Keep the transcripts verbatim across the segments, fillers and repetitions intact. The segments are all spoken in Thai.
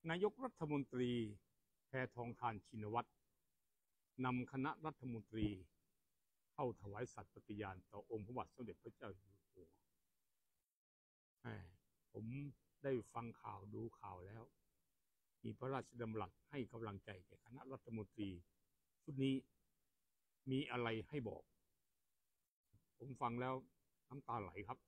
นายกรัฐมนตรีแพทองธารชินวัตรนำคณะรัฐมนตรีเข้าถวายสัตย์ปฏิญาณต่อองค์พระบาทสมเด็จพระเจ้าอยู่หัวผมได้ฟังข่าวดูข่าวแล้วมีพระราชดำรัสให้กำลังใจแก่คณะรัฐมนตรีชุดนี้มีอะไรให้บอกผมฟังแล้วน้ำตาไหลครับ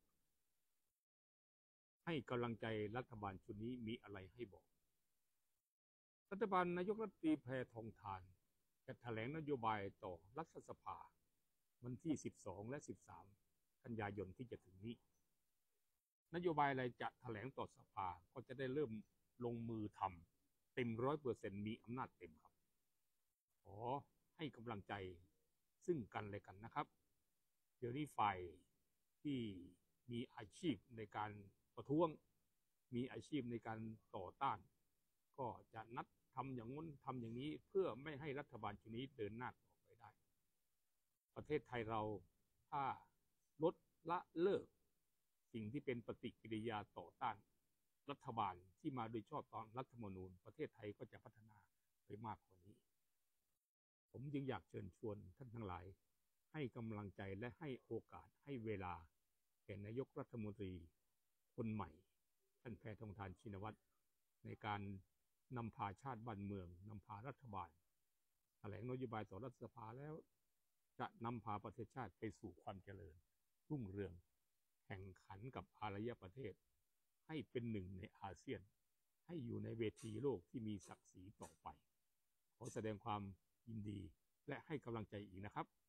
ให้กำลังใจรัฐบาลชุดนี้มีอะไรให้บอกรัฐบาลนายกรัฐมนตรีแพทองธารจะแถลงนโยบายต่อรัฐสภาวันที่สิบสองและสิบสามกันยายนที่จะถึงนี้นโยบายอะไรจะแถลงต่อสภาก็จะได้เริ่มลงมือทำเต็มร้อยเปอร์เซ็นต์มีอำนาจเต็มครับขอให้กำลังใจซึ่งกันและกันนะครับเดี๋ยวนี้ฝ่ายที่มีอาชีพในการประท้วงมีอาชีพในการต่อต้านก็จะนัดทำอย่างนู้นทำอย่างนี้เพื่อไม่ให้รัฐบาลชุดนี้เดินหน้าต่อไปได้ประเทศไทยเราถ้าลดละเลิกสิ่งที่เป็นปฏิกิริยาต่อต้านรัฐบาลที่มาโดยชอบตามรัฐธรรมนูญประเทศไทยก็จะพัฒนาไปมากกว่านี้ผมจึงอยากเชิญชวนท่านทั้งหลายให้กำลังใจและให้โอกาสให้เวลาแก่นายกรัฐมนตรีคนใหม่ท่านแพทองธารชินวัตรในการนำพาชาติบ้านเมืองนำพารัฐบาลแถลงนโยบายต่อรัฐสภาแล้วจะนำพาประเทศชาติไปสู่ความเจริญรุ่งเรืองแข่งขันกับอารยประเทศให้เป็นหนึ่งในอาเซียนให้อยู่ในเวทีโลกที่มีศักดิ์ศรีต่อไปขอแสดงความยินดีและให้กำลังใจอีกนะครับ